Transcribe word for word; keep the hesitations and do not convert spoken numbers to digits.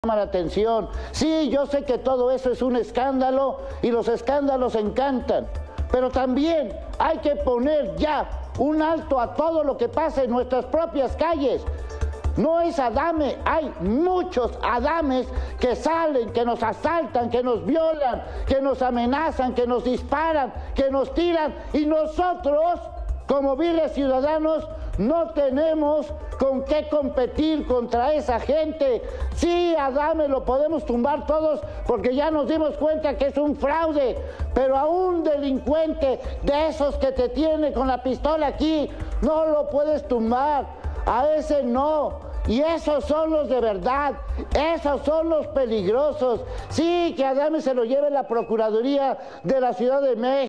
llama la atención. Sí, yo sé que todo eso es un escándalo y los escándalos encantan, pero también hay que poner ya un alto a todo lo que pasa en nuestras propias calles. No es Adame, hay muchos Adames que salen, que nos asaltan, que nos violan, que nos amenazan, que nos disparan, que nos tiran, y nosotros, como viles ciudadanos, no tenemos con qué competir contra esa gente. Sí, Adame lo podemos tumbar todos porque ya nos dimos cuenta que es un fraude, pero a un delincuente de esos que te tiene con la pistola aquí, no lo puedes tumbar, a ese no. Y esos son los de verdad, esos son los peligrosos. Sí, que Adame se lo lleve la Procuraduría de la Ciudad de México.